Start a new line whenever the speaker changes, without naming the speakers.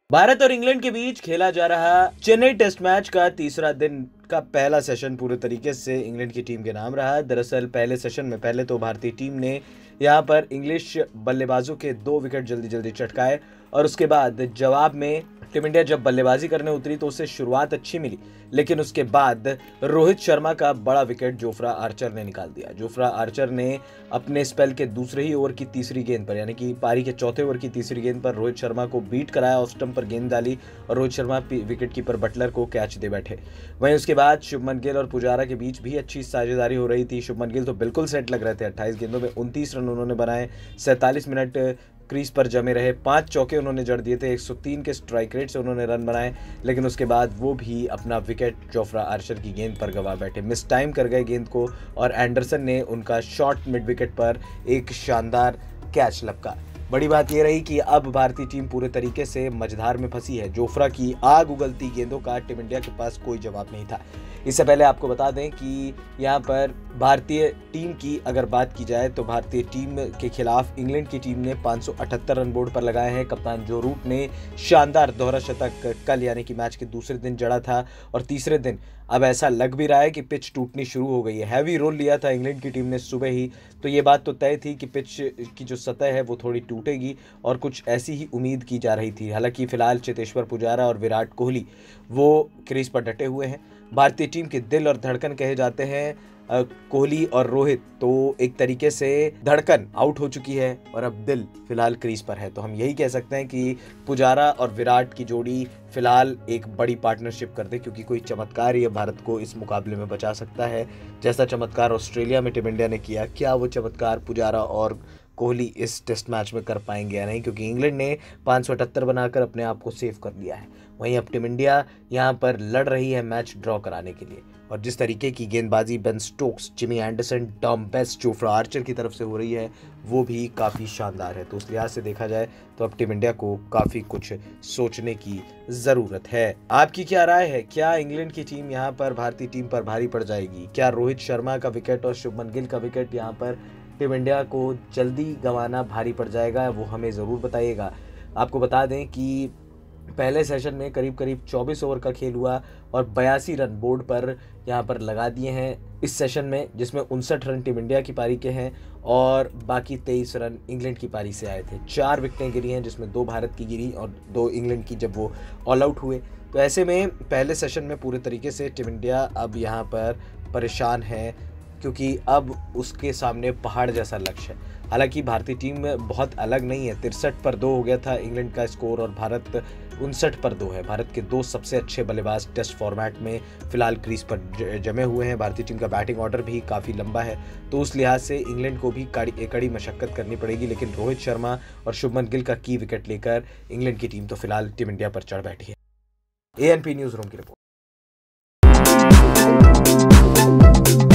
भारत और इंग्लैंड के बीच खेला जा रहा चेन्नई टेस्ट मैच का तीसरा दिन का पहला सेशन पूरे तरीके से इंग्लैंड की टीम के नाम रहा। दरअसल पहले सेशन में पहले तो भारतीय टीम ने यहां पर इंग्लिश बल्लेबाजों के 2 विकेट जल्दी जल्दी चटकाए और उसके बाद जवाब में टीम इंडिया जब बल्लेबाजी करने उतरी तो उसे शुरुआत अच्छी मिली, लेकिन उसके बाद रोहित शर्मा का बड़ा विकेट जोफ्रा आर्चर ने निकाल दिया। जोफ्रा आर्चर ने अपने स्पेल के दूसरे ही ओवर की तीसरी गेंद पर, यानी कि पारी के चौथे ओवर की तीसरी गेंद पर रोहित शर्मा को बीट कराया, ऑफ स्टंप पर गेंद डाली और Rohit Sharma wicket keeper Buttler को कैच दे बैठे। वहीं उसके बाद शुभमन गिल और पुजारा के बीच भी अच्छी साझेदारी हो रही थी। शुभमन गिल तो बिल्कुल सेट लग रहे थे, 28 गेंदों में 29 रन उन्होंने बनाए, 47 मिनट क्रीज पर जमे रहे, 5 चौके उन्होंने जड़ दिए थे, 103 के स्ट्राइक रेट से उन्होंने रन बनाए, लेकिन उसके बाद वो भी अपना विकेट जोफ्रा आर्चर की गेंद पर गंवा बैठे, मिस टाइम कर गए गेंद को और एंडरसन ने उनका शॉट मिड विकेट पर एक शानदार कैच लपका। बड़ी बात यह रही कि अब भारतीय टीम पूरे तरीके से मझधार में फंसी है। जोफ्रा की आग उगलती गेंदों का टीम इंडिया के पास कोई जवाब नहीं था। इससे पहले आपको बता दें कि यहाँ पर भारतीय टीम की अगर बात की जाए तो भारतीय टीम के खिलाफ इंग्लैंड की टीम ने 578 रन बोर्ड पर लगाए हैं। कप्तान जो रूट ने शानदार दोहरा शतक कल यानी कि मैच के दूसरे दिन जड़ा था और तीसरे दिन अब ऐसा लग भी रहा है कि पिच टूटनी शुरू हो गई है। हैवी रोल लिया था इंग्लैंड की टीम ने सुबह ही, तो ये बात तो तय थी कि पिच की जो सतह है वो थोड़ी टूटेगी और कुछ ऐसी ही उम्मीद की जा रही थी। हालांकि फिलहाल चेतेश्वर पुजारा और विराट कोहली वो क्रीज पर डटे हुए हैं। भारतीय टीम के दिल और धड़कन कहे जाते हैं कोहली और रोहित, तो एक तरीके से धड़कन आउट हो चुकी है और अब दिल फिलहाल क्रीज पर है। तो हम यही कह सकते हैं कि पुजारा और विराट की जोड़ी फिलहाल एक बड़ी पार्टनरशिप कर दे, क्योंकि कोई चमत्कार ही भारत को इस मुकाबले में बचा सकता है। जैसा चमत्कार ऑस्ट्रेलिया में टीम इंडिया ने किया, क्या वो चमत्कार पुजारा और कोहली इस टेस्ट मैच में कर पाएंगे या नहीं, क्योंकि इंग्लैंड ने 578 बनाकर अपने आप को सेव कर लिया है। वहीं अब टीम इंडिया यहां पर लड़ रही है मैच ड्रॉ कराने के लिए, और जिस तरीके की गेंदबाजी Ben Stokes, Jimmy Anderson, Tom Best, Jofra Archer की तरफ से हो रही है वो भी काफ़ी शानदार है। तो उस लिहाज से देखा जाए तो अब टीम इंडिया को काफ़ी कुछ सोचने की ज़रूरत है। आपकी क्या राय है? क्या इंग्लैंड की टीम यहाँ पर भारतीय टीम पर भारी पड़ जाएगी? क्या रोहित शर्मा का विकेट और शुभमन गिल का विकेट यहाँ पर टीम इंडिया को जल्दी गंवाना भारी पड़ जाएगा? वो हमें ज़रूर बताइएगा। आपको बता दें कि पहले सेशन में करीब करीब 24 ओवर का खेल हुआ और 82 रन बोर्ड पर यहाँ पर लगा दिए हैं इस सेशन में, जिसमें 59 रन टीम इंडिया की पारी के हैं और बाकी 23 रन इंग्लैंड की पारी से आए थे। 4 विकेटें गिरी हैं, जिसमें 2 भारत की गिरी और 2 इंग्लैंड की जब वो ऑल आउट हुए। तो ऐसे में पहले सेशन में पूरे तरीके से टीम इंडिया अब यहाँ पर परेशान है, क्योंकि अब उसके सामने पहाड़ जैसा लक्ष्य है। हालांकि भारतीय टीम बहुत अलग नहीं है, 63 पर 2 हो गया था इंग्लैंड का स्कोर और भारत 59 पर 2 है। भारत के 2 सबसे अच्छे बल्लेबाज टेस्ट फॉर्मेट में फिलहाल क्रीज पर जमे हुए हैं। भारतीय टीम का बैटिंग ऑर्डर भी काफ़ी लंबा है, तो उस लिहाज से इंग्लैंड को भी कड़ी मशक्कत करनी पड़ेगी। लेकिन रोहित शर्मा और शुभमन गिल का की विकेट लेकर इंग्लैंड की टीम तो फिलहाल टीम इंडिया पर चढ़ बैठी है। ANP न्यूज़ रूम की रिपोर्ट।